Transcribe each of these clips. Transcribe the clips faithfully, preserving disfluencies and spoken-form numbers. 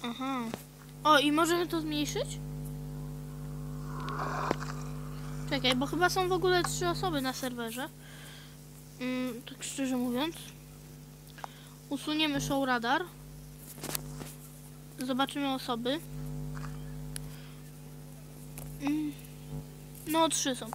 Aha. O, i możemy to zmniejszyć? Czekaj, bo chyba są w ogóle trzy osoby na serwerze. Mm, tak szczerze mówiąc. Usuniemy show radar. Zobaczymy osoby. Mm. No, trzy są.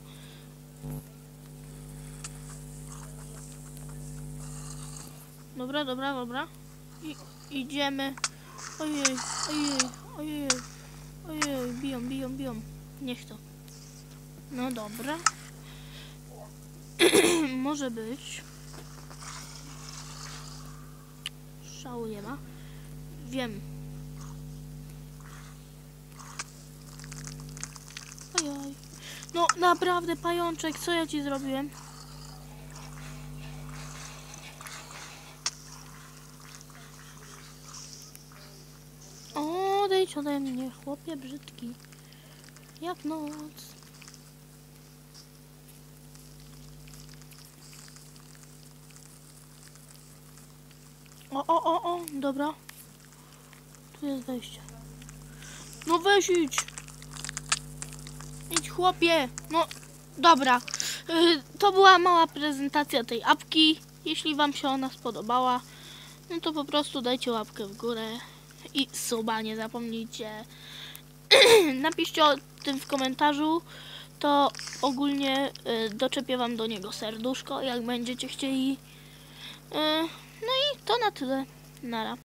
Dobra, dobra, dobra. I, idziemy. Ojej, ojej, ojej, ojej, biją, biją, biją. Niech to. No dobra. Może być. Szału nie ma. Wiem. Ojoj. No naprawdę, pajączek, co ja ci zrobiłem? Odejdź ode mnie, chłopie brzydki. Jak noc. O, o, o, o, dobra. Tu jest wejście. No weź idź. Idź, chłopie. No, dobra. Yy, to była mała prezentacja tej apki. Jeśli wam się ona spodobała, no to po prostu dajcie łapkę w górę. I suba nie zapomnijcie. Napiszcie o tym w komentarzu. To ogólnie y, doczepię wam do niego serduszko, jak będziecie chcieli. Y, no i to na tyle. Nara.